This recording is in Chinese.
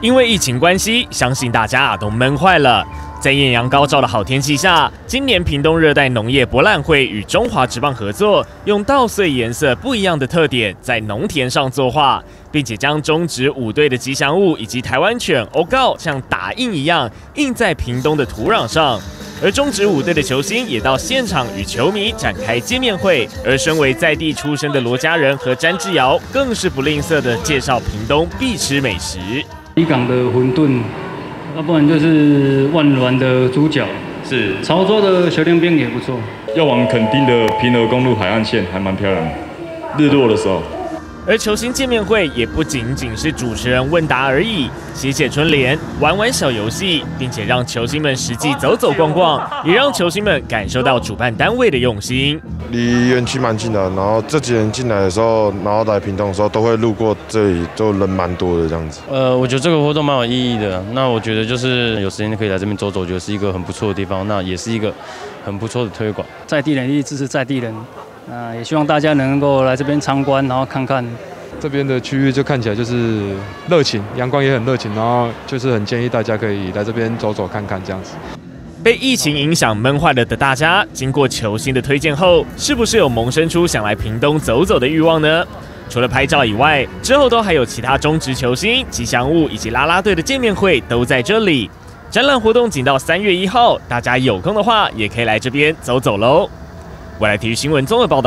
因为疫情关系，相信大家都闷坏了。在艳阳高照的好天气下，今年屏东热带农业博览会与中华职棒合作，用稻穗颜色不一样的特点在农田上作画，并且将中职5队的吉祥物以及台湾犬欧告像打印一样印在屏东的土壤上。而中职5队的球星也到现场与球迷展开见面会，而身为在地出身的罗家人和詹志尧更是不吝啬的介绍屏东必吃美食。 渔港的馄饨，要不然就是万峦的猪脚， 是潮州的小凉冰也不错。 要往垦丁的平和公路海岸线还蛮漂亮的，日落的时候。 而球星见面会也不仅仅是主持人问答而已，写写春联、玩玩小游戏，并且让球星们实际走走逛逛，也让球星们感受到主办单位的用心。 离园区蛮近的，然后这几年进来的时候，然后来屏东的时候，都会路过这里，就人蛮多的这样子。 我觉得这个活动蛮有意义的。那我觉得就是有时间可以来这边走走，我觉得是一个很不错的地方。那也是一个很不错的推广。 在地人支持在地人。也希望大家能够来这边参观，然后看看这边的区域，就看起来就是热情，阳光也很热情，然后就是很建议大家可以来这边走走看看这样子。 被疫情影响闷坏了的大家，经过球星的推荐后，是不是有萌生出想来屏东走走的欲望呢？除了拍照以外，之后都还有其他中职球星、吉祥物以及啦啦队的见面会都在这里。展览活动仅到3月1号，大家有空的话也可以来这边走走喽。未来体育新闻综合报道。